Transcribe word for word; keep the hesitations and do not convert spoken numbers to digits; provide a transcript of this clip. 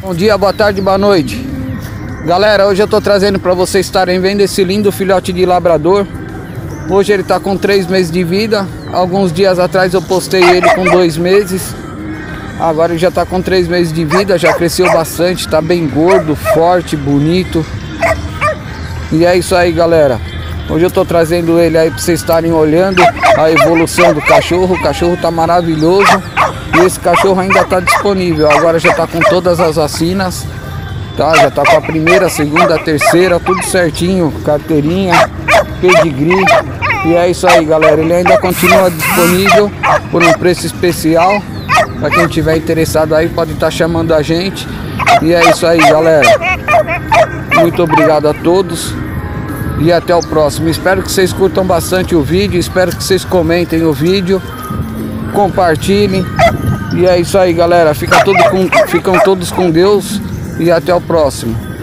Bom dia, boa tarde, boa noite. Galera, hoje eu tô trazendo para vocês estarem vendo esse lindo filhote de labrador. Hoje ele tá com três meses de vida. Alguns dias atrás eu postei ele com dois meses. Agora ele já tá com três meses de vida, já cresceu bastante, tá bem gordo, forte, bonito. E é isso aí, galera. Hoje eu tô trazendo ele aí para vocês estarem olhando a evolução do cachorro. O cachorro tá maravilhoso. E esse cachorro ainda tá disponível. Agora já tá com todas as vacinas, tá? Já tá com a primeira, segunda, terceira, tudo certinho, carteirinha, pedigree. E é isso aí, galera. Ele ainda continua disponível por um preço especial. Para quem tiver interessado aí, pode estar chamando a gente. E é isso aí, galera. Muito obrigado a todos. E até o próximo. Espero que vocês curtam bastante o vídeo. Espero que vocês comentem o vídeo, compartilhem. E é isso aí, galera. Fica tudo com, ficam todos com Deus. E até o próximo.